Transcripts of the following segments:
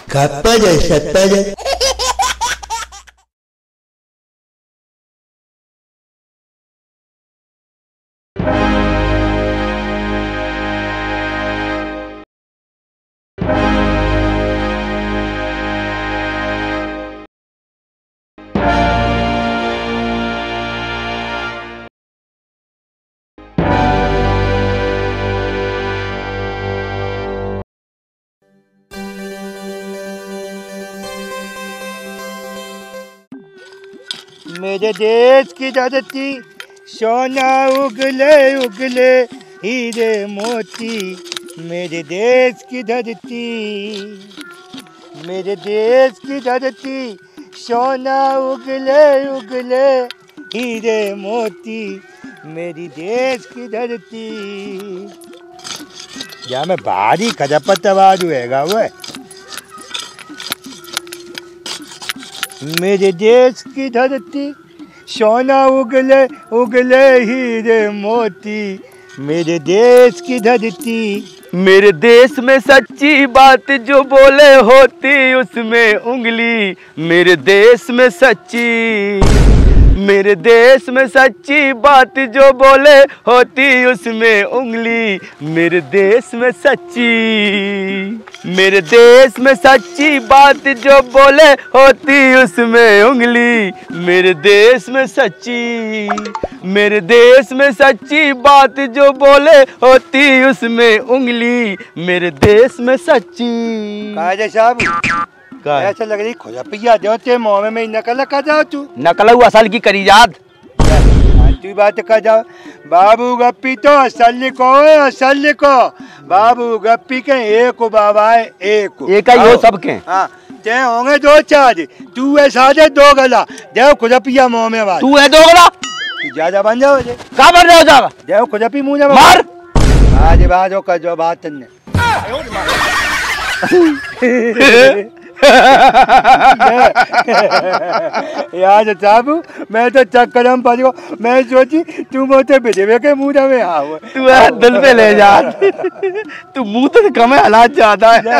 Kapaja, Sapaja. मेरे देश की धरती सोना उगले उगले हीरे मोती। मेरे देश की धरती, मेरे देश की धरती सोना उगले उगले हीरे मोती। मेरी देश की धरती। या मैं भारी खजपत आवाज हुएगा वो। मेरे देश की धरती सोना उगले उगले हीरे मोती। मेरे देश की धरती। मेरे देश में सच्ची बात जो बोले होती उसमें उंगली। मेरे देश में सच्ची, मेरे देश में सच्ची बात जो बोले होती उसमें उंगली। मेरे देश में सच्ची, मेरे देश में सच्ची बात जो बोले होती उसमें उंगली। मेरे देश में सच्ची, मेरे देश में सच्ची बात जो बोले होती उसमें उंगली। मेरे देश में सच्ची। काजे साहब ऐसा लग रही खोजा पिया देते मुँह में नकल कर जाओ तू। नकल हुआ असल की करी याद तू बात कर जाओ। बाबू गप्पी तो असल को असल को। बाबू गप्पी के एक बाबा है एक ही हो सबके। हाँ ते होंगे दो चार। तू है साढ़े दो गला देव खुदा पिया मुँह में बात। तू है दो गला ज्यादा बन जाओ कहाँ बन जाओ जाओ देव खुदा पी मुँह में मार। आज बाजो का जो बात ने यार साहब मैं तो चक्करम पड़ गो। मैं सोची तू मोते भेजे के मुंह में आओ। तू दिल पे ले जा। तू मुंह तो कम है हालात ज्यादा है।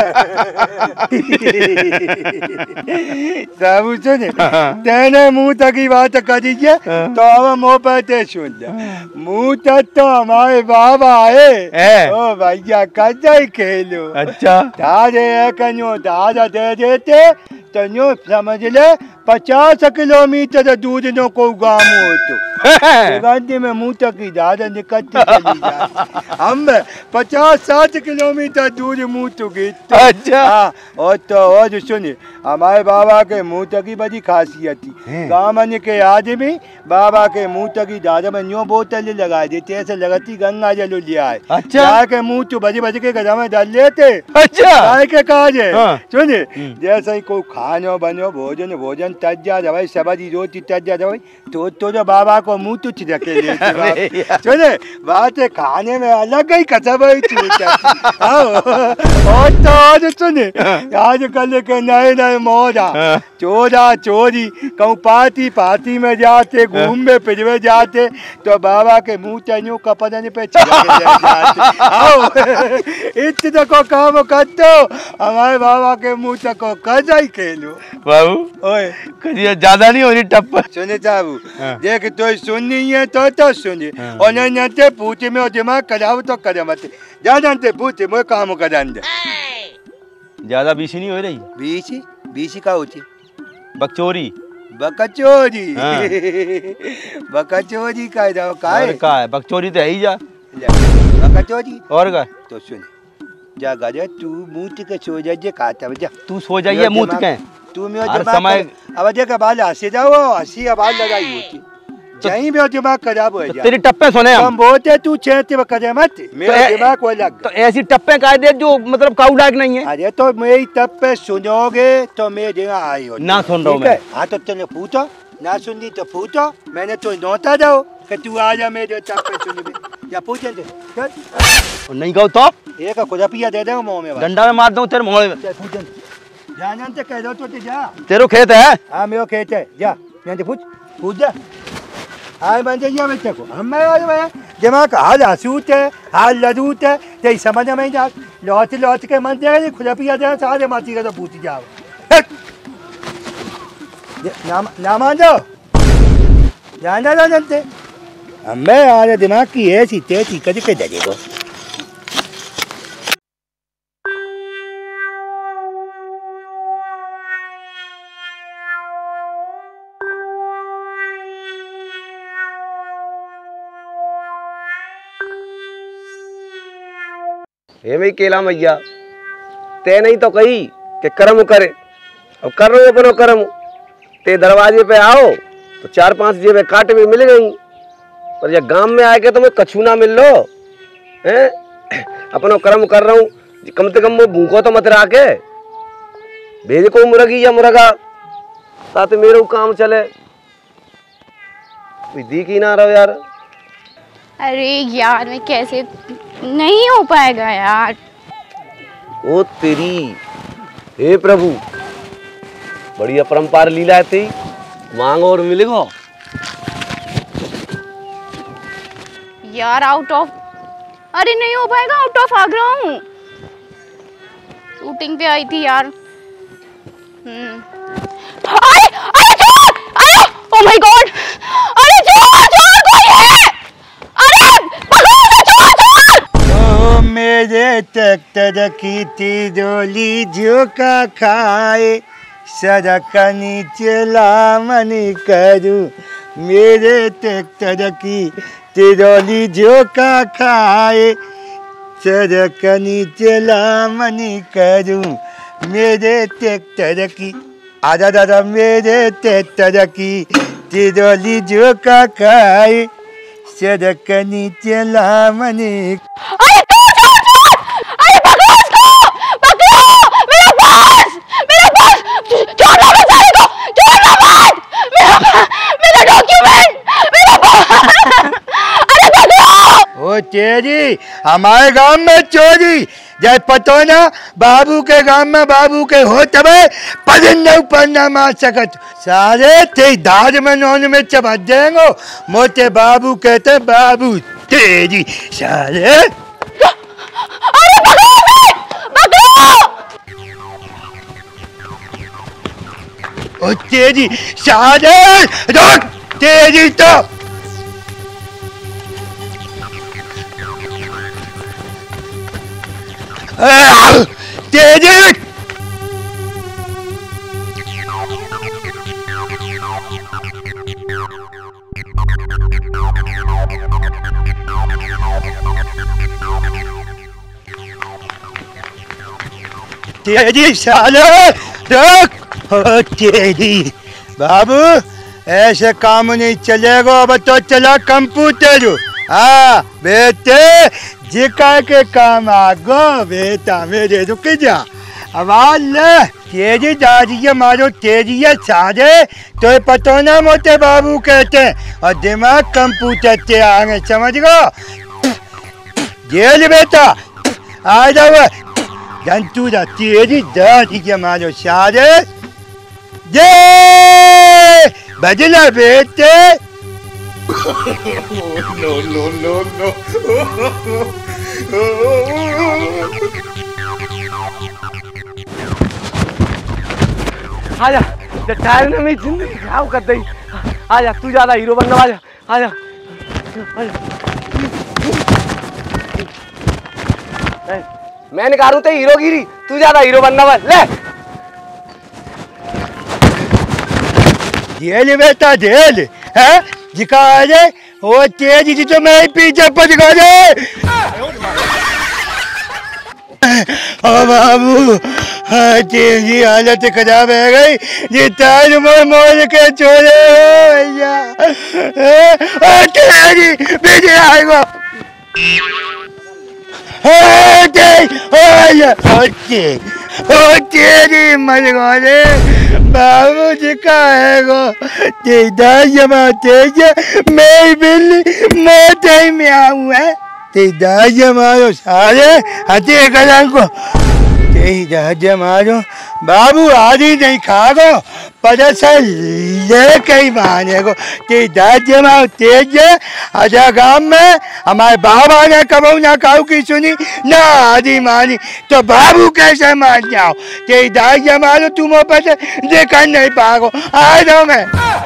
साहब सुन तेने मुंह तक की बात कर दीजिए तो अब मुँह पर ते सुन जा। मुंह तक तो हमारे बाबा आए ओ भैया कजा ही खेलो। अच्छा दादे कन्यो दादा दे देते तो यूँ समझ ले 50 किलोमीटर दूर नो को गाँव हो तो गांधी में मुँह तक की दादा निकलती चली जाती। हम 50-60 किलोमीटर दूर मुँह तो गई। अच्छा हाँ और तो और सुनिए हमारे बाबा के मुँह तक की बड़ी खासियत थी। गाँव के आदमी बाबा के मुँह तक की दादा में यूँ बोतल लगा देते ऐसे लगती गंगा जल लिया है। अच्छा के मुँह तो बजे बजे के गजा में डाल लेते। अच्छा के काज है सुनिए जैसे ही कोई खानो बनो भोजन भोजन तज जा भाई सब्जी रोटी तज जा भाई तो जो बाबा को मुँह तो छिड़के लेते। सुने बात है खाने में अलग ही कसब और तो आज सुने आज कल के नए नए मौजा चोरा चोरी कहूँ पार्टी में जाते घूमने फिरवे जाते तो बाबा के मुँह चन्यू कपड़े पे इतने को काम कर दो हमारे बाबा के मुँह तक को कजा ही खेलो। बाबू ओए ज्यादा नहीं हो रही टप। सुने साहब देख तो सुननी है तो सुनिए और नहीं पूछे में दिमाग कराओ तो करे मत जानते पूछे मैं काम करा ज्यादा बीसी नहीं हो रही। बीसी बीसी का होती बकचोरी बकचोरी बकचोरी का जाओ का है बकचोरी तो है ही जा बकचोरी और का तो सुन जा गाजा तू मुंह के सो जाइए खाता जा तू सो जाइए मुंह के तू मेरा समय अब देखा बाल हंसे जाओ हंसी आवाज लगाई होती यहीं में दिमाग खराब हो जाए। तेरी टप्पे सुने हम बोलते तू छेते करे मत मेरा दिमाग को लग तो ऐसी टप्पे का दे जो मतलब काऊ लायक नहीं है। अरे तो मेरी टप्पे सुनोगे तो मेरे दिमाग आई हो ना सुन रहा हूँ मैं। हाँ तो तेने पूछो ना सुननी तो पूछो मैंने तो नोता दो कि तू आ जा मेरे टप्पे सुन या पूछे नहीं कहो तो एक खुदा पिया दे दे मुँह में डंडा में मार दूं तेरे मुँह में। जान से कह दो तो जा तेरो खेत है। हाँ मेरा खेत है जा पूछ पूछ जा आए बन जाइए बच्चे को हम दिमाग हाल हसूत है, हाल लदूत है, ते समझ में नहीं जात। लौट लौट के मन जाए खुला पिया जाए सारे माती का तो पूछ जाओ। ना मान जाओ, जानना ना जानते। मैं आज दिमाग की ऐसी तेजी कभी के दे हे भाई केला मैया, ते नहीं तो कही कि कर्म करे, अब कर रहे हो अपनो कर्म। ते दरवाजे पे आओ तो 4-5 जेबें काटे में मिल गई, पर जब गांव में आके तो मैं कछू ना मिल लो हैं। अपनो कर्म कर रहा हूँ, कम से कम वो भूखो तो मत रहा के भेज को मुर्गी या मुर्गा साथ मेरे काम चले। कोई दी की ना रहो यार। अरे यार मैं कैसे, नहीं हो पाएगा यार। ओ तेरी, हे प्रभु बड़ी अपरंपार लीला है तेरी, मांगो और मिलेगा यार। आउट ऑफ, अरे नहीं हो पाएगा, आउट ऑफ आ रहा हूँ। शूटिंग पे आई थी यार। अरे अरे चोर, अरे ओ माय गॉड, अरे चोर चोर कोई है, अरे पकड़ो ना चोर चोर। ओ मेरे ट्रैक्टर की तिजोरी झोंका खाए, सड़क नीचे लामनी करूं। मेरे ट्रैक्टर की तिजोरी झोंका खाए, सड़क नीचे लामनी करूं। मेरे ट्रैक्टर की आजा दादा, मेरे ट्रैक्टर की तिजोरी झोंका खाए, सड़क नीचे लामनी। अरे चोर चोर चोर, अरे पकड़ो उसको, पकड़ो मेरा पर्स, मेरा पर्स, चोर ना बेचारे को, चोर ना मार, मेरा डॉक्यूमेंट, मेरा पर्स, अरे पकड़ो। ओ तेरी, हमारे गांव में चोरी जब पतो ना, बाबू के गांव में बाबू के हो तबे परिंदा ऊपर ना मार सकत। सारे ते दाज में नॉन में चबा देंगो, मोटे बाबू कहते बाबू तेरी सारे। अरे पकड़ो उसे, पकड़ो। ओ तेरी सारे, रोक तेरी तो। तेरी तेरी साले, रोक। ओ तेरी बाबू, ऐसे काम नहीं चलेगा। अब तो चला कंप्यूटर। हाँ बेटे, जिका के काम आगो बेटा मेरे, रुक जा। आवाज ले, तेरी दादी मारो तेरी सारे तो पतो ना मोटे बाबू कहते, और दिमाग कंप्यूटर से आगे, समझ गो। जेल बेटा आ जाओ, जंतु जा तेरी दादी के मारो सारे। जे बदला बेटे। No no no no. आजा, टायर ने मेरी जिंदगी खराब कर दी। आजा तू ज्यादा हीरो बनना, आजा आजा आजा। मैं निकालू ते हीरोगिरी, तू ज्यादा हीरो बनना बस। ले जेल बेटा जेल है, जिका आ जाए वो तेज जी तो मैं पीछे पच गए। ओ बाबू, तेरी हालत खराब है गई, ये ताज मोल के छोड़े हो भैया। ओ तेरी बेटे आएगा। ओ तेरी मर गए बाबू जी का है गो, तेरा जमाते मैं बिल्ली मोटे में आऊँ है, तेरा जमाओ सारे हथे कलर को। यही राज्य मारो बाबू आदि नहीं खागो पदसा लेके ही माने को ते राज्य मारो तेज आजा गांव में हमारे बाबा ने कबू ना काऊ की सुनी ना आदि मानी तो बाबू कैसे मान जाओ ते राज्य मारो तुम पर देखा नहीं पागो आ जाओ मैं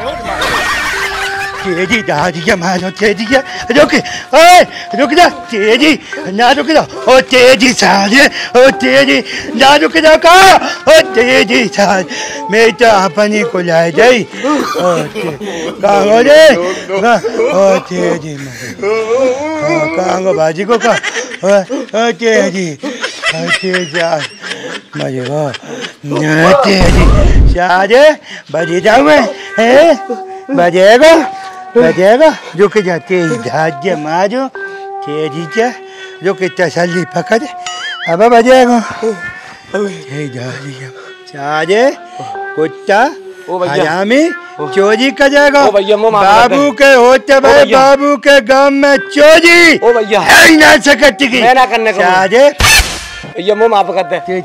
तेजी दादी के मारो तेजी के रुक जा तेजी ना रुक जा ओ तेजी साले ओ तेजी ना रुक जा का ओ तेजी साल मैं तो अपनी को लाए जाई ओ कांगो रे ओ तेजी कांगो बाजी को का ओ तेजी मजे को तेजी साले बजे जाऊं मैं बजेगा बजेगा रुक जा तेरी धाज्य मारो तेजी जा रुक तसल्ली पकड़ अब बजेगा सारे कुत्ता हरामी चोरी करेगा बाबू के होते भाई बाबू के गांव में चोरी है ना सकती की सारे ये मुंह माफ करते हैं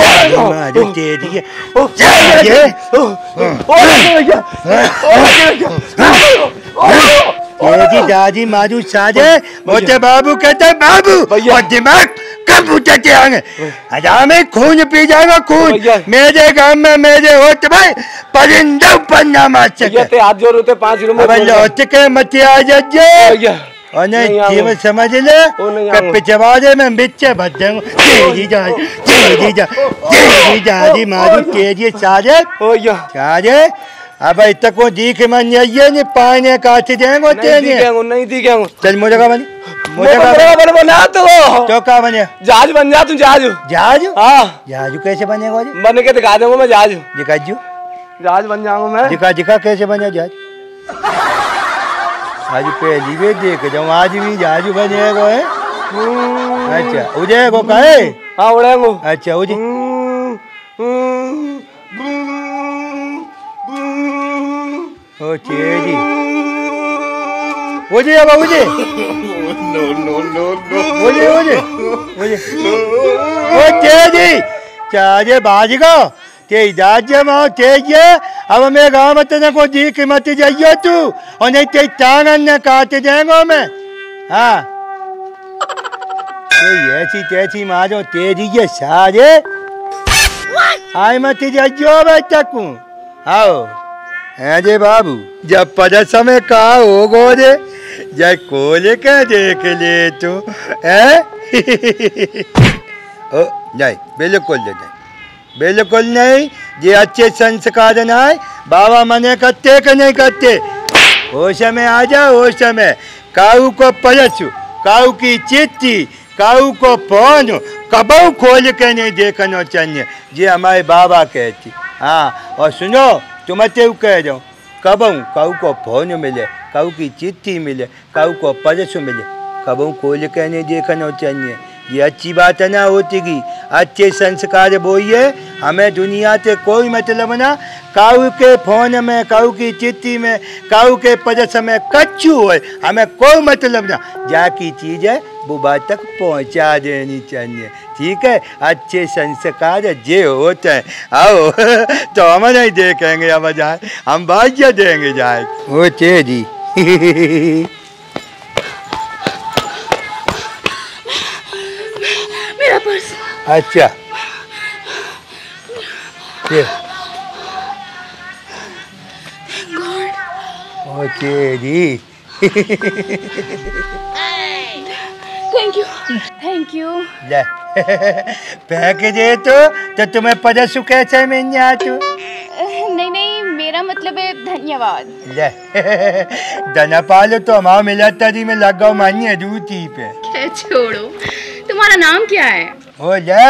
तेजी दादी मारू साजे मोटे बाबू कहते बाबू और दिमाग कब उठते आगे हजार में खून पी जाएगा खून मेरे गांव में मेरे होते भाई परिंदा पन्ना मार सके हाथ जोड़ होते 5 लौट के मत आ जाइए और नहीं जीव समझ ले पिछवाड़े में बिच्चे भर तेजी दादी मारू तेजी साजे साजे अब इतना को दिख मन जाइए नहीं पाने काट देंगे नहीं दिखेंगे चल मुझे का बनी बना तो का बने जहाज बन जा तू जहाज हाँ जहाज कैसे बनेगा बन के दिखा दूंगा मैं जहाज दिखा जहाज बन जाऊंगा मैं दिखा कैसे बने जहाज आज पहली भी देख जाऊँ आज भी जहाज बनेगा है अच्छा उड़ेगो का है हाँ उड़ेगो अच्छा उड़े ओ तेरी उड़े अब उड़े उड़े ओ तेरी चारे बाजगा ते राज्य में तेज अब मैं गाँव में तेरे को दिख मत जाइयो तू और नहीं ते टांगन ने काट देंगे मैं हाँ ऐसी तैसी मारो तेरी ये सारे आए मत जाइयो बेटा को आओ अरे बाबू जब पद समय कहा होगो रे जब कोले के देख ले तू ओ नहीं बिल्कुल नहीं ये अच्छे संस्कार नहीं बाबा मने करते कि नहीं करते होश में आ जाओ होश में काऊ को परसू काऊ की चिट्ठी काऊ को फोन कबू खोल के नहीं देखना चाहिए ये हमारे बाबा कहती हाँ और सुनो तुम तेव कह रहा हूँ कबू काऊ को फोन मिले काऊ की चिट्ठी मिले काऊ को परसू मिले कबू खोल के नहीं देखना चाहिए ये अच्छी बात है ना होती की अच्छे संस्कार बोइए हमें दुनिया से कोई मतलब ना काऊ के फोन में काऊ की चिट्ठी में काऊ के परस में कच्चू हो हमें कोई मतलब ना जाकी चीज़ है वो बात तक पहुंचा देनी चाहिए ठीक है अच्छे संस्कार जे होते हैं आओ तो हम नहीं देखेंगे अब जाए हम भाग्य देंगे जाए वो तेरी मेरा पर्स अच्छा ये ओ तेरी थैंक यू ले फेंक दे तो तुम्हें परसू कैसे मिल जाए तू नहीं मेरा मतलब है धन्यवाद ले धना पालो तो हमारा मिला तरी में लगा मानिए दूती पे छोड़ो तुम्हारा नाम क्या है ओ ले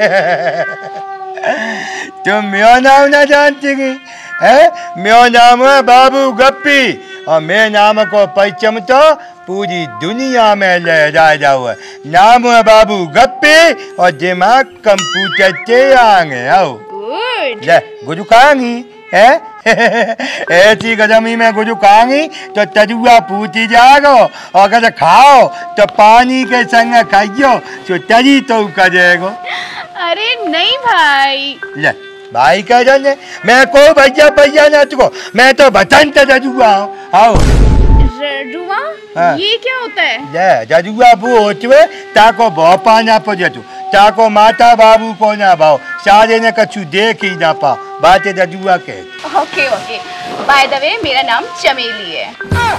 तुम मेरा नाम ना जानती है मेरा नाम है बाबू गप्पी और मेरे नाम को परचम तो पूरी दुनिया में लहरा जाओ नाम है बाबू गप्पी और दिमाग कंप्यूटर के आगे आओ ले गुरु कहांगी है ऐसी गरमी में गुरु कहांगी तो तरुआ पूछी जाओ और अगर खाओ तो पानी के संग खाइयो तो तरी तो करेगो अरे नहीं भाई। ले भाई का जाने मैं को भैया भैया ना तुको मैं तो बतन ते जजुआ आओ रुआ हाँ। ये क्या होता है? ले जजुआ बु होचवे ताको भोपा ना पजतु ताको माता बाबू को ना भाव सारे ने कछु देख ही ना पा बातें जजुआ के। Okay okay by the way मेरा नाम चमेली है।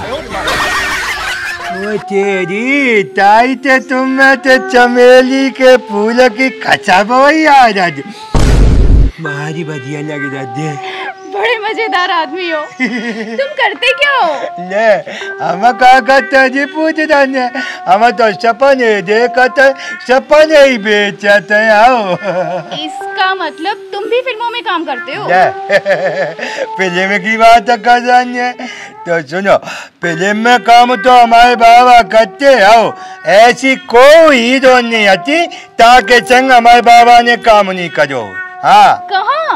ओ तेरी ताई ते तुम में ते चमेली के फूल की खचा बोई आ जाज मारी बढ़िया लग जाते। बड़े मजेदार आदमी हो। तुम करते क्या हो? ले हम का करते जी पूछ जाने हम तो सपने देखते सपने ही बेचते आओ। इसका मतलब तुम भी फिल्मों में काम करते हो? फिल्म की बात कर जाने तो सुनो फिल्म में काम तो हमारे बाबा करते आओ ऐसी कोई हीरो नहीं आती ताकि संग हमारे बाबा ने काम नहीं करो। हाँ कहाँ?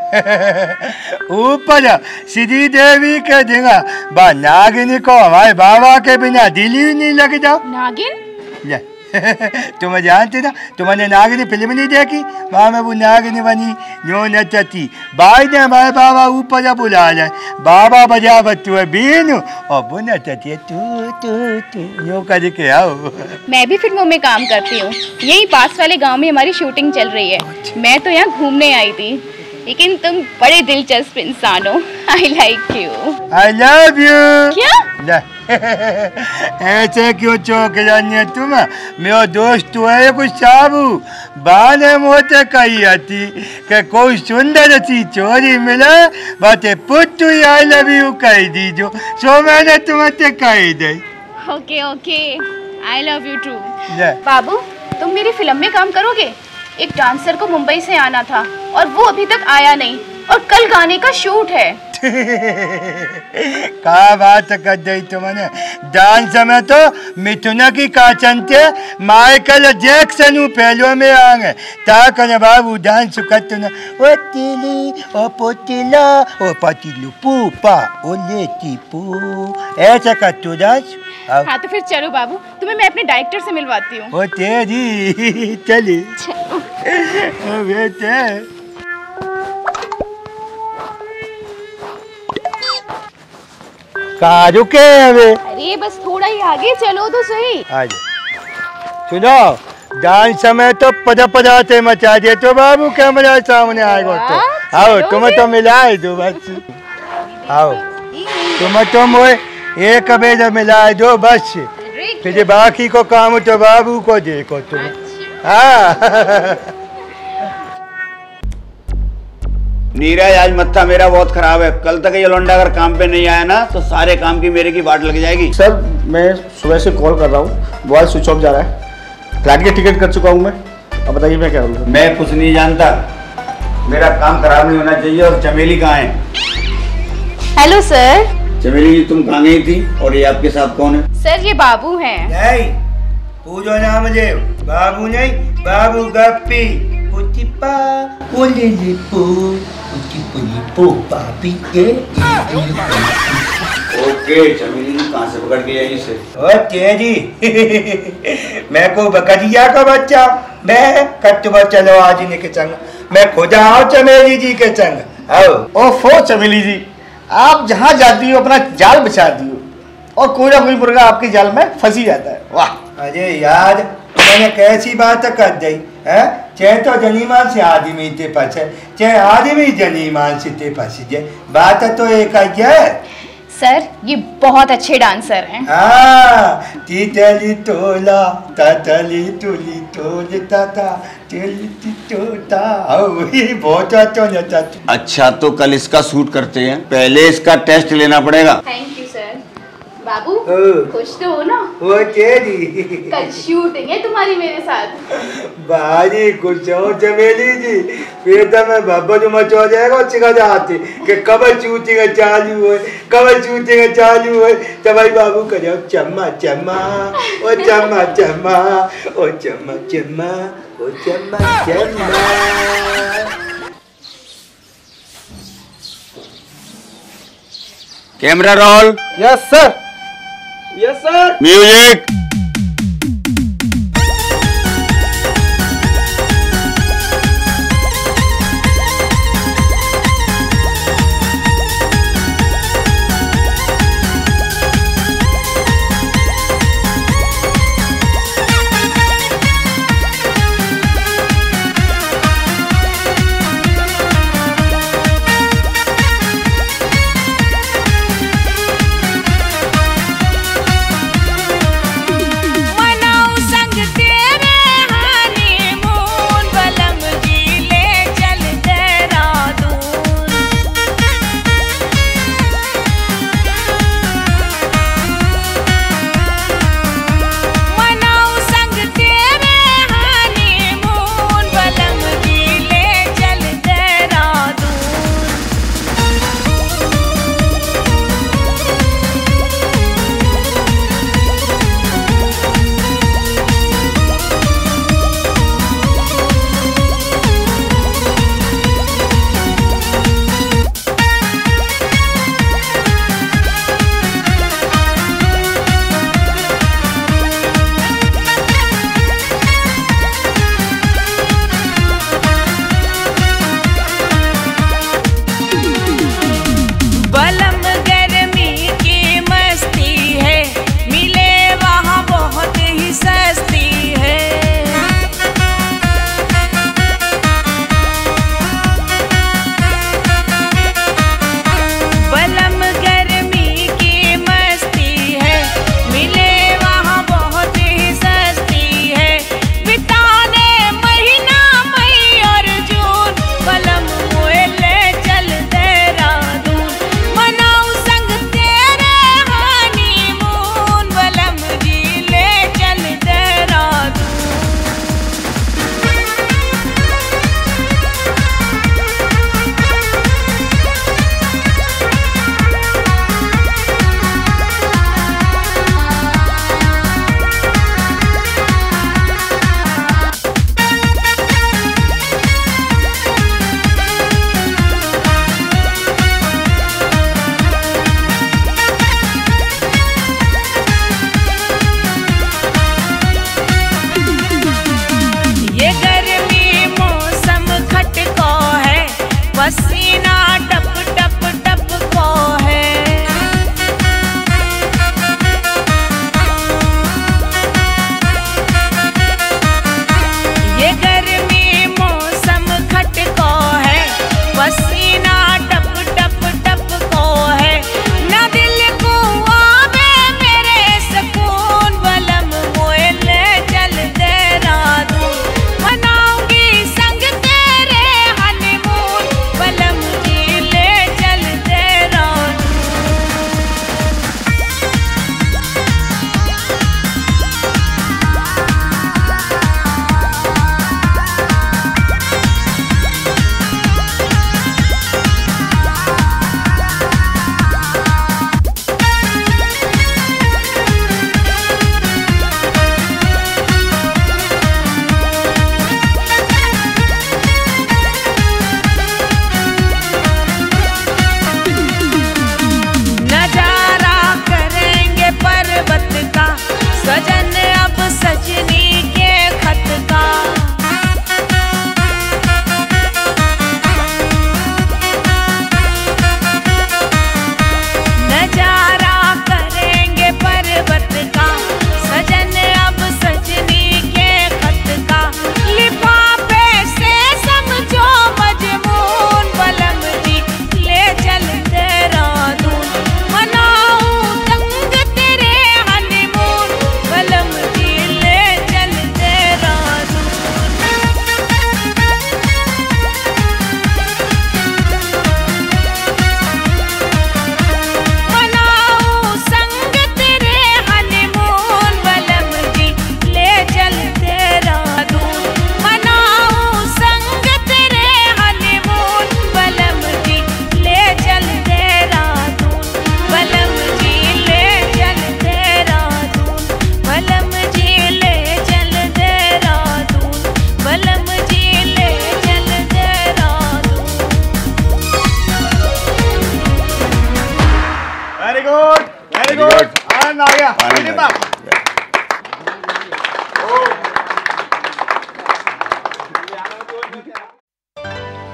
ऊपर श्री देवी के देगा बा नागिनी को हमारे बाबा के बिना दिल ही नहीं लग जाओ। नागिन? ले तुम जानते ना तुमने नागिनी फिल्म नहीं देखी वहाँ में वो नागिनी बनी यूं नचती भाई ने हमारे बाबा ऊपर बुला जाए बाबा बजा बच्चू है बीनू और वो नचती है तू तू तू यूं करके आओ। मैं भी फिल्मों में काम करती हूँ। यही पास वाले गांव में हमारी शूटिंग चल रही है। मैं तो यहाँ घूमने आई थी लेकिन तुम बड़े दिलचस्प इंसान हो। I like you. I love you. क्या? ऐसे क्यों चौंक जानी तुम मेरा दोस्त तो है कुछ साबू बाने मोते कही आती कि कोई सुंदर सी चोरी मिले बातें पुत्तू आई लव यू कह दीजो सो मैंने तुम्हें कही दे। Okay okay I love you too. बाबू तुम मेरी फिल्म में काम करोगे? एक डांसर को मुंबई से आना था और वो अभी तक आया नहीं और कल गाने का शूट है। का बात कर दी तुमने डांस में तो मिथुना की काचनते माइकल जैक्सन पहलो में आ गए ताक न बाबू डांस करते न ओ तिली ओ पोतिला ओ पतिलू पूपा ओ लेती पू ऐसा कर तू डांस। हाँ तो फिर चलो बाबू तुम्हें मैं अपने डायरेक्टर से मिलवाती हूँ। ओ तेरी चली ओ बेटे कहाँ रुके हैं वे? अरे बस थोड़ा ही आगे चलो तो सही। आज सुनो डांस समय तो पदाते मचा दे तो बाबू कैमरा सामने आएगा तो आओ तुम्हें तो मिलाए दो बस आओ तुम्हें तो मोए एक बेज मिलाए दो बस फिर बाकी को काम तो बाबू को देखो तुम। हाँ नीरज आज मत्था मेरा बहुत खराब है। कल तक ये लौंडा अगर काम पे नहीं आया ना तो सारे काम की मेरे की बाट लग जाएगी। सर मैं सुबह से कॉल कर रहा हूँ मोबाइल स्विच ऑफ जा रहा है। फ्लाइट की टिकट कर चुका हूँ मैं। अब बताइए मैं क्या करूँ? मैं कुछ नहीं जानता मेरा काम खराब नहीं होना चाहिए। और चमेली कहाँ है? Hello sir. चमेली जी तुम कहाँ गई थी और ये आपके साथ कौन है? सर ये बाबू हैं। नहीं पूजो नाम देव बाबू नहीं बाबू गप्पी पुतिपा पुलिली पू पुतिपुली पू पापी के। ओके चमेली जी कहाँ से पकड़ के आई इसे? ओ तेरी मैं को बकरिया का बच्चा मैं कट्टुबा चलो आज इन्हीं के संग मैं खुदा आओ चमेली जी के संग आओ। ओफो चमेली जी आप जहाँ जाती हो अपना जाल बिछा दियो और कोई ना कोई मुर्गा आपकी जाल में फंसी जाता है। वाह अरे यार मैंने कैसी बात कर दी है चाहे तो जनीमान से आदमी ते फंसे चाहे आदमी जनीमान से ते फंसी जाए बात तो एक है। सर ये बहुत अच्छे डांसर हैं। हाँ तितली तोला ततली तुली तोल ताता तिली तोता बहुत अच्छा नचा। अच्छा तो कल इसका शूट करते हैं पहले इसका टेस्ट लेना पड़ेगा। Thank you sir. बाबू ओ। खुश तो हो ना? वो तेरी कल शूटिंग है तुम्हारी मेरे साथ। भारी कुछ हो चमेली जी फिर तो मैं बाबा जो मचा जाएगा चिका जाते कि कब शूटिंग चालू है कब शूटिंग चालू है तो भाई बाबू करो चम्मा चम्मा ओ चम्मा चम्मा ओ चम्मा चम्मा ओ चम्मा चम्मा। Camera roll. Yes sir yes sir. Music.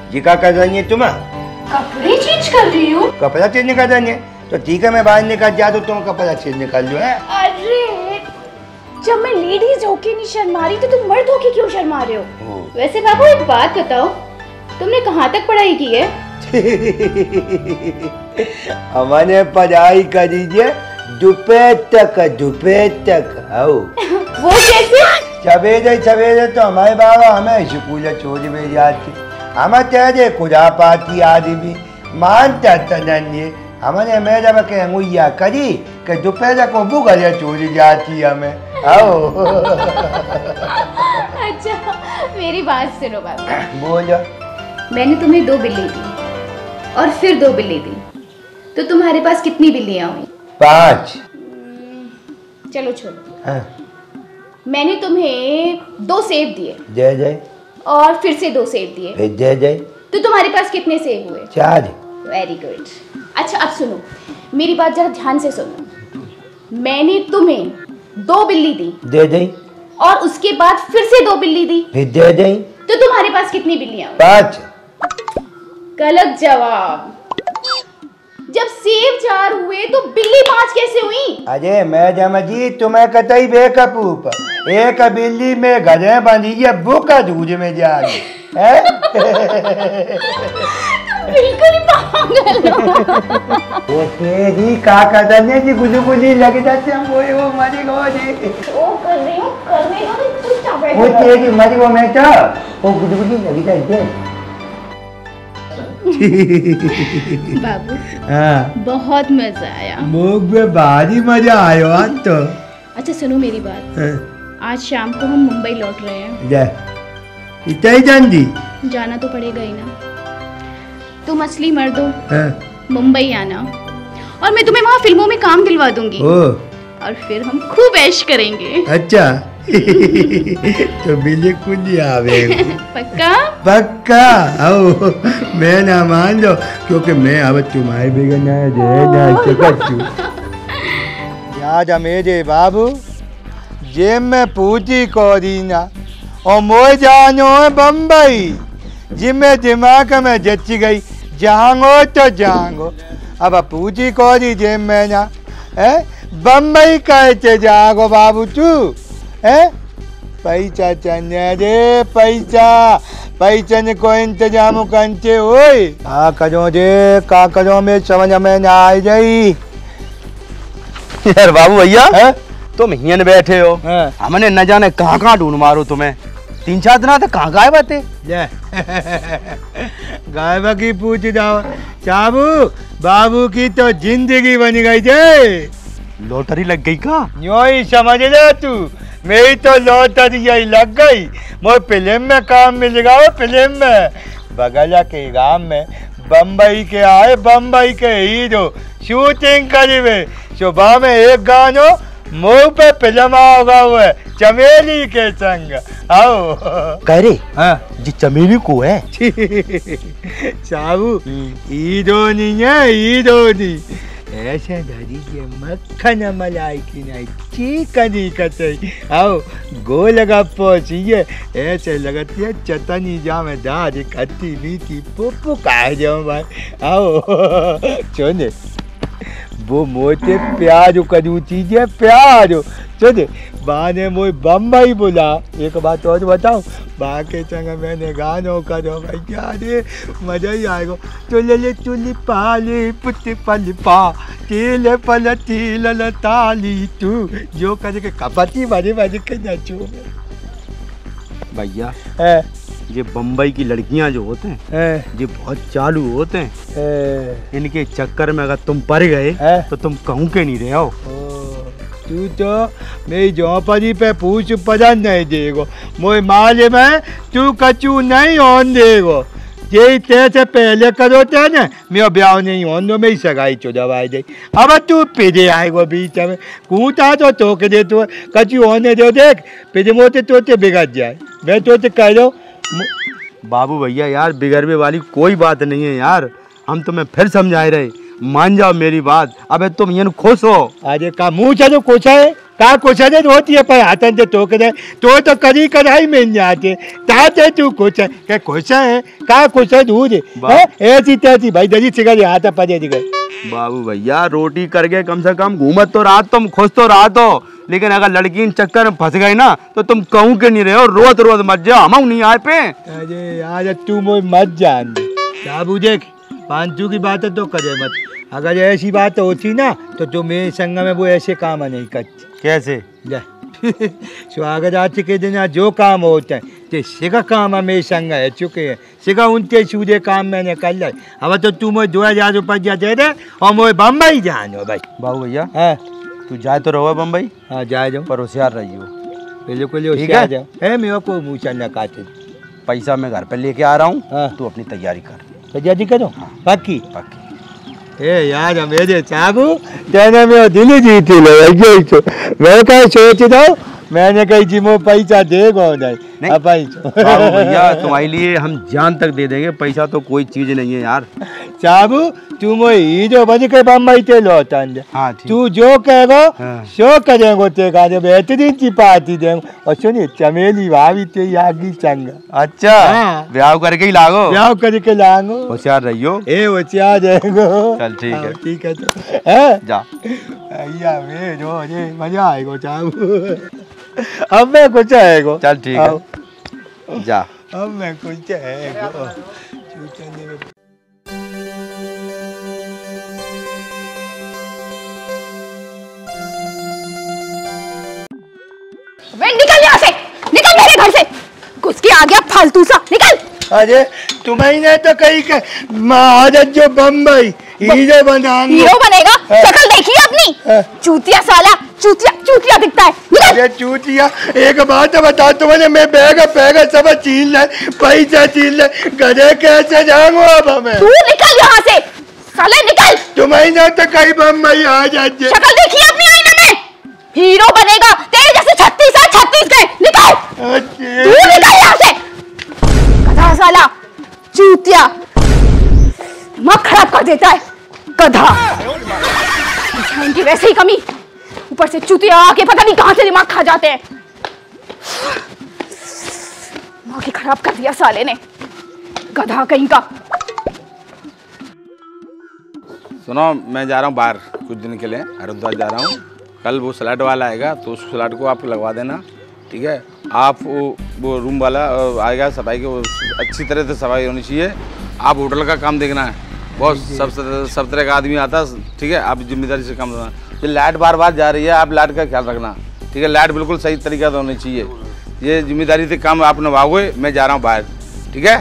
ये क्या कर रही है तुम्हें? कपड़े चेंज कर रही हूँ। कपड़ा चेंज कर रही है तो ठीक है, मैं बाहर निकल जा तो तुम कपड़ा चेंज कर लो। है अरे जब मैं लेडीज होके नहीं शर्मा रही तो तुम मर्द होके क्यों शर्मा रहे हो? वैसे बाबू एक बात बताओ, तुमने कहाँ तक पढ़ाई की है? हमने पढ़ाई करी है दोपहर तक। आओ वो कैसे? सवेरे सवेरे तो हमारे बाबा हमें स्कूल छोड़ भेज जाती। हमें तेरे खुदा पाती आदमी मानता तनन्य हमने मेरा के अंगुइया करी कि दोपहर को बुगलिया छोड़ जाती हमें। आओ अच्छा मेरी बात सुनो बाबा। बोलो। मैंने तुम्हें 2 बिल्ली दी और फिर 2 बिल्ली दी, तो तुम्हारे पास कितनी बिल्लियां हुई? 5। चलो छोड़ो। हाँ। मैंने तुम्हें 2 सेब दिए। जय जय। और फिर से 2 सेब दिए। फिर जय जय। तो तुम्हारे पास कितने सेब हुए? 4। Very good. अच्छा अब सुनो, मेरी बात जरा ध्यान से सुनो। मैंने तुम्हें 2 बिल्ली दी। जय जय। और उसके बाद फिर से 2 बिल्ली दी। फिर जय जय। तो तुम्हारे पास कितनी बिल्लियां हुई? 5। गलत जवाब। जब सेब 4 हुए तो बिल्ली 5 कैसे हुई? अरे मैं जमजी तुम्हें कतई बेकूफ। एक बिल्ली में गधे बंधी है वो का दूध में जा रही है। बिल्कुल ही पागल हो। वो तेरी का करने की गुली लग जाते हम वो मरी गो जी। वो कर रही हूँ, करने दो, चुपचाप बैठो। वो तेरी मरी गो मैं तो वो गुली लग जाते। बाबू हाँ बहुत मजा आया। मुझ में भारी मजा आयो आज तो। अच्छा सुनो मेरी बात। हाँ। आज शाम को हम मुंबई लौट रहे हैं। जा इतना ही जल्दी जाना तो पड़ेगा ही ना। तुम असली मर्द हो, हाँ। मुंबई आना और मैं तुम्हें वहाँ फिल्मों में काम दिलवा दूंगी। और फिर हम खूब ऐश करेंगे। अच्छा तो बिल्कुल ही आवेगा। पक्का? पक्का। आओ मैं ना मान लो क्योंकि मैं अब तुम्हारे बिगड़ना याद मेरे बाबू जेब में पूछी कोरीना और मोह जानो है बम्बई जिम्मे दिमाग में जची गई जांगो तो जांगो। अब पूछी कोरी जेब में ना है बम्बई कहते जागो बाबू तू है। पैसा चने रे पैसा ने को इंतजाम करते होए का करो मैं समझ में ना आ जाई। यार बाबू भैया है? तुम हियन बैठे हो, हमने न जाने कहाँ कहाँ ढूंढ मारो तुम्हें। 3-4 दिन तो कहाँ गायब थे? गायब की पूछ जाओ चाबू बाबू की तो जिंदगी बन गई जे। लॉटरी लग गई का? यूं ही समझ ले तू, मेरी तो लॉटरी यही लग गई। मोर फिल्म में काम मिल गया। वो फिल्म में बगल के गांव में बम्बई के आए बम्बई के हीरो शूटिंग करी। सुबह में एक गानो मुंह पे फिल्म होगा वो चमेली के संग। आओ कह रे हाँ जी चमेली को है। साबू हीरो नहीं है, हीरो नहीं ऐसे धरी के मक्खन मलाई की नहीं चिकनी कतई। आओ गोल गप्पो चाहिए ऐसे लगती है चटनी जाम दाद खट्टी मीठी पुप्पू कहा जाओ भाई। आओ चोने वो मोटे प्याज करू चीजें प्याज चोने बाने मोई बम्बई बुला। एक बात और बताऊं बाके संग मैंने गानों करो भैया रे मजा ही आएगा। चुले चुली पाली पुति पल पा तिल पल तिल ताली तू जो करके कपटी बजे बजे के नचो। भैया ये बम्बई की लड़कियां जो होते हैं ये बहुत चालू होते हैं। इनके चक्कर में अगर तुम पड़ गए तो तुम कहूँ के नहीं रहे हो। तू तो मेरी झोंपड़ी पे पूछ पदन नहीं देगो मोए माले में तू कचू नहीं होन देगो। यही तेरे पहले करो थे ना मेरा ब्याह नहीं होन दो मेरी सगाई चुदवाई दे। अब तू पिजे आएगो बीच में कूटा तो टोक दे तो कचू होने दो देख पिजे मोते तोते बिगड़ जाए। मैं तोते कह दो बाबू भैया यार बिगड़ने वाली कोई बात नहीं है यार। हम तुम्हें फिर समझाए रहे, मान जाओ मेरी बात। अबे तुम ये खुश हो। अरे का मुँह चलो खुश है का कुछ होती है पर हाथन से टोक दे तो करी कढ़ाई में जाते ताते तू कुछ क्या खुश है का कुछ दूध है ऐसी तैसी भाई दरी सिगरी हाथ पजे दिखे। बाबू भैया रोटी करके कम से कम घूमत तो रहा, तुम खुश तो रहा तो, लेकिन अगर लड़की इन चक्कर में फंस गई ना तो तुम कहूँ के नहीं रहे हो, रोज रोज मत जाओ, हम नहीं आए पे। अरे यार तू मुझे मत जान दे बाबू, देख 500 की बात है तो करे मत, अगर ऐसी बात होती ना तो जो मेरे संग में वो ऐसे काम नहीं करती। कैसे? स्वागत आज के दिन जो काम होता है ते सिका काम मेरे संग है चुके हैं, सिका उनके सूदे काम मैंने कर लिया। अब तो तू मुझे 2000 रुपया दे दे और मुझे बम्बई जानो भाई। बाबू भैया हाँ तू जाए तो रहो बम्बई। हाँ जाए जाओ पर होशियार रही हो, बिल्कुल होशियार जाओ है, मेरे को मुँह चलना काटे। पैसा मैं घर पे लेके आ रहा हूँ, हाँ तू अपनी तैयारी कर। तैयारी करो पक्की पक्की। ए यार मेरे चाबू तेने में दिल जीत लो तो मैं कहीं सोच रहा हूँ, मैंने कही जी मो पैसा देगा नहीं बाबू भैया तुम्हारे लिए हम जान तक दे देंगे, पैसा तो कोई चीज नहीं है यार। चाबू तू मोई हीरो बन के बम्बई ते लौटा दे। हाँ तू जो कहेगो हाँ। सो करेगो ते का बेहतरीन ची पार्टी देंगे। और सुनिए चमेली भाभी ते आगी चंगा। अच्छा हाँ। ब्याह करके ही लागो, ब्याह करके लांगो, होशियार रहियो। ए होशियार रहेगो। चल ठीक है, ठीक है तो है जा। भैया वे जो रे मजा आएगा चाबू, अब मैं कुछ आएगो। चल ठीक है जा। अब मैं कुछ आएगो। वे निकल यहाँ से, निकल मेरे घर से, घुस के आ गया फालतू सा, निकल। अरे तुम्हें तो कही के महाराज जो बम्बई हीरो बनाएंगे। हीरो बनेगा? शक्ल देखिए अपनी, चूतिया साला, चूतिया चूतिया दिखता है, निकल। अरे चूतिया एक बात बता तुम्हें, मैं बैग पैग सब छीन ले, पैसा छीन ले, घरे कैसे जाऊंगा अब हमें? तू निकल यहाँ से साले, निकल। तुम्हें तो कहीं बम्बई आ जाए। शक्ल देखिए अपनी आईने में, हीरो बनेगा तेरे जैसे 36 है, 36 के, निकल। तू निकल यहाँ से, गधा साला, चूतिया, दिमाग खराब कर देता है गधा। इनकी वैसे ही कमी, ऊपर से चूतिया आके पता नहीं कहां से दिमाग खा जाते हैं। दिमाग ही खराब कर दिया साले ने, गधा कहीं का। सुनो मैं जा रहा हूँ बाहर कुछ दिन के लिए, हरिद्वार जा रहा हूँ। कल वो स्लैट वाला आएगा तो उस स्लैट को आप लगवा देना, ठीक है। आप वो रूम वाला आएगा सफाई के, अच्छी तरह से सफाई होनी चाहिए। आप होटल का काम देखना है, बहुत सब तरह का आदमी आता है, ठीक है। आप जिम्मेदारी से काम करना। ये लाइट बार बार जा रही है, आप लाइट का ख्याल रखना, ठीक है। लाइट बिल्कुल सही तरीका से होनी चाहिए, ये जिम्मेदारी से काम आप निभाओगे। मैं जा रहा हूँ बाहर, ठीक है।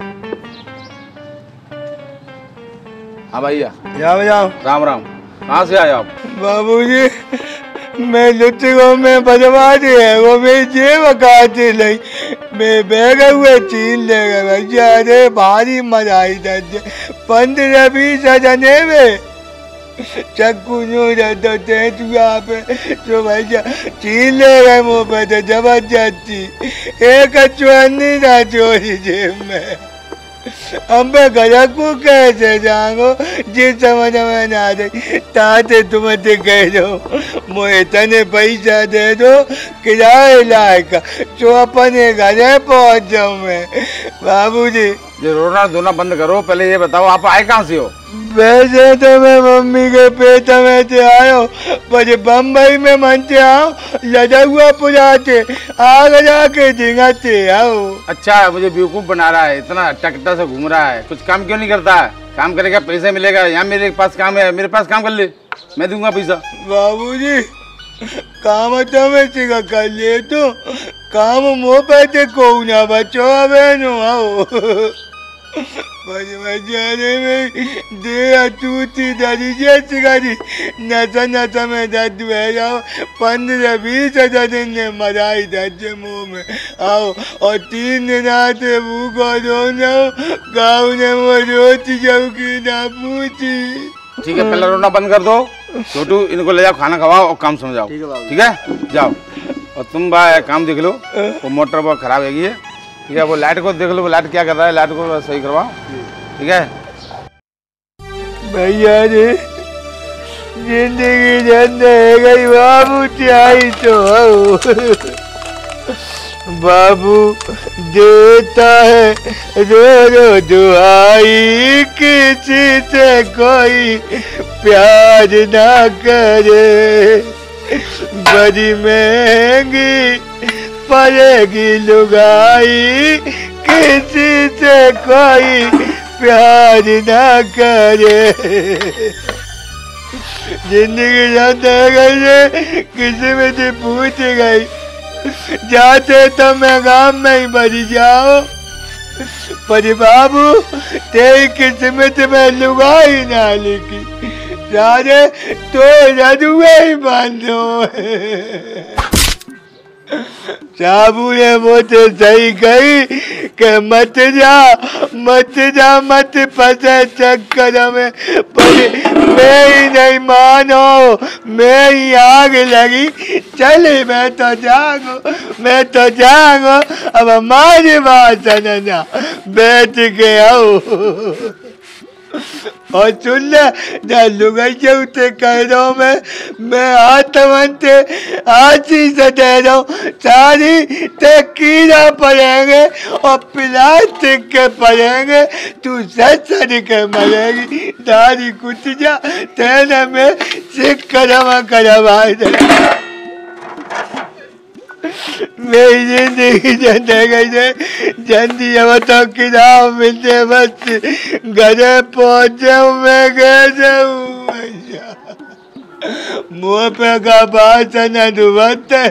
हाँ भैया जाओ राम राम। कहाँ से आए आप? बाबूजी मैं लुच्चो में बर्बाद है वो, मैं जेब काटे नहीं, मैं बैग हुए छीन लेगा भैया। अरे भारी मजा आई था, 15-20 जने में चक्कू यूं रहते तेतुआ पे जो भैया छीन ले गए मुँह पे तो जबरदस्ती, एक चुन्नी था चोरी जेब में। अब मैं घर को कैसे जाऊंगा, जिस समझ में ना आ जाए ताते तुम्हें कह दो मुझे तने पैसा दे दो किराए लायक जो अपने घर पहुंच जाऊं मैं। बाबूजी ये रोना धोना बंद करो, पहले ये बताओ आप आए कहाँ से हो? वैसे तो मैं मम्मी के पेट में से आयो, पर बम्बई में मन से आओ, लदा हुआ पुराते आग जाके दिंगाते आओ। अच्छा मुझे बेवकूफ बना रहा है, इतना टकटा से घूम रहा है, कुछ काम क्यों नहीं करता है? काम करेगा पैसा मिलेगा। यहाँ मेरे पास काम है, मेरे पास काम कर ले, मैं दूंगा पैसा। बाबूजी काम तो मैं सिखा कर ले तो काम मुँह पे को ना बचो बहनो आओ। बजाने में दे टूटी दादी जैसी गाड़ी नशा नशा में दर्द बह जाओ। 15-20 हजार दिन ने मराई दर्द मुँह में आओ, और 3 दिन आते भूखो दो जाओ, गाँव ने वो रोटी जाऊ की ना पूछी। ठीक है पहले रोना बंद कर दो, छोटू इनको ले जाओ, खाना खवाओ और काम समझाओ, ठीक है जाओ। और तुम काम देख लो, वो मोटर बहुत खराब है, ठीक है। वो लाइट को देख लो, वो लाइट क्या कर रहा है, लाइट को सही करवाओ, ठीक है। भैया जी जिंदगी झंड है गई बाबू त्याई तो बाबू देता है रो रो दुआई किसी से कोई प्यार ना करे बड़ी महंगी पड़ेगी लुगाई किसी से कोई प्यार ना करे जिंदगी जाते गई किसी में से पूछ गई जाते तो मैं गांव में ही मर जाओ पर बाबू तेरी किस्मत में लुगाई ना लिखी सारे तो रजुए ही बांधो साबू ने मुझे सही कही कि मत जा मत फंसे चक्कर में पर मैं ही नहीं मानो मैं ही आग लगी चले मैं तो जागो अब हमारी बात ना बैठ के आओ और सुन ले लुगाई उसे कह रहा हूँ मैं आत्मंते आज ही से दे रहा हूँ सारी ते कीड़ा पड़ेंगे और प्लास्टिक के पड़ेंगे तू सच के मरेगी दारी कुछ जा तेने में सिख करवा दे मेरी जिंदगी जंदे गई जल्दी अब तो किताब मिलते बस घरे पहुंचे मैं कैसे मुँह पे का बात न डुबते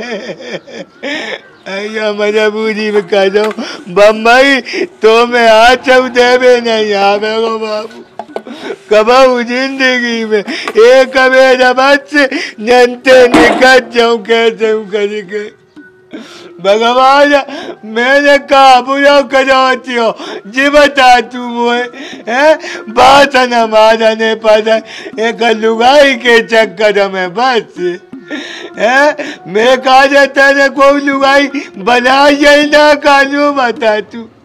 मजबूरी में कह दो बम्बई तो मैं आज देवे नहीं आवेगा बाबू कबाऊ जिंदगी में एक मेरा बस नंते निकल जाऊं कैसे करके भगवान मैंने कहा बुरा करती हो जी बता तू मुझे है बात न मारा नहीं पाता एक लुगाई के चक्कर में बस है मैं कहा जाता है कोई लुगाई बना ही ना कानू बता तू